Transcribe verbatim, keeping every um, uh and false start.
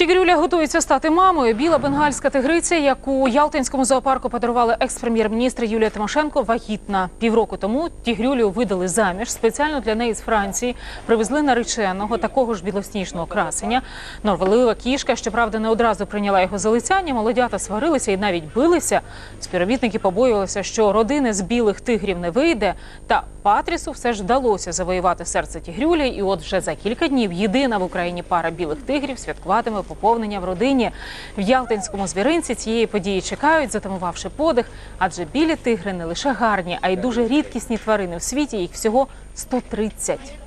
Тігрюля готується стати мамою. Біла бенгальська тигриця, яку Ялтинському зоопарку подарували екс-прем'єр-міністр Юлія Тимошенко, вагітна. Півроку тому Тігрюлю видали заміж. Спеціально для неї з Франції привезли нареченого, такого ж білосніжного красеня. Норвелива кішка, щоправда, не одразу прийняла його залицяння. Молодята сварилися і навіть билися. Співробітники побоювалися, що родини з білих тигрів не вийде. Та Патрісу все ж вдалося завоювати серце Тігрюлі. І от вже за кілька днів єдина в Україні пара білих тигрів святкуватиме поповнення в родині. В Ялтинському звіринці цієї події чекають, затамувавши подих, адже білі тигри не лише гарні, а й дуже рідкісні тварини в світі, їх всього сто тридцять.